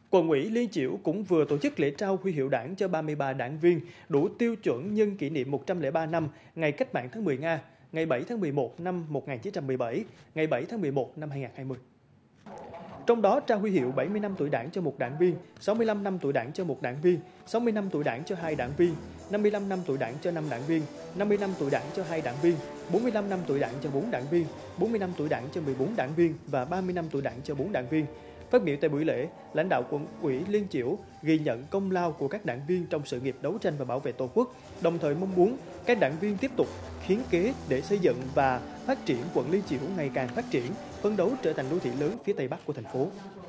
Quận ủy Liên Chiểu cũng vừa tổ chức lễ trao huy hiệu Đảng cho 33 đảng viên đủ tiêu chuẩn nhân kỷ niệm 103 năm ngày Cách mạng tháng 10 Nga, ngày 7 tháng 11 năm 1917, ngày 7 tháng 11 năm 2020. Trong đó trao huy hiệu 70 năm tuổi Đảng cho một đảng viên, 65 năm tuổi Đảng cho một đảng viên, 60 năm tuổi Đảng cho 2 đảng viên, 55 năm tuổi Đảng cho 5 đảng viên, 50 năm tuổi Đảng cho 2 đảng viên, 45 năm tuổi Đảng cho 4 đảng viên, 40 năm tuổi Đảng cho 14 đảng viên và 30 năm tuổi Đảng cho 4 đảng viên. Phát biểu tại buổi lễ, lãnh đạo Quận ủy Liên Chiểu ghi nhận công lao của các đảng viên trong sự nghiệp đấu tranh và bảo vệ Tổ quốc, đồng thời mong muốn các đảng viên tiếp tục hiến kế để xây dựng và phát triển quận Liên Chiểu ngày càng phát triển, phấn đấu trở thành đô thị lớn phía Tây Bắc của thành phố.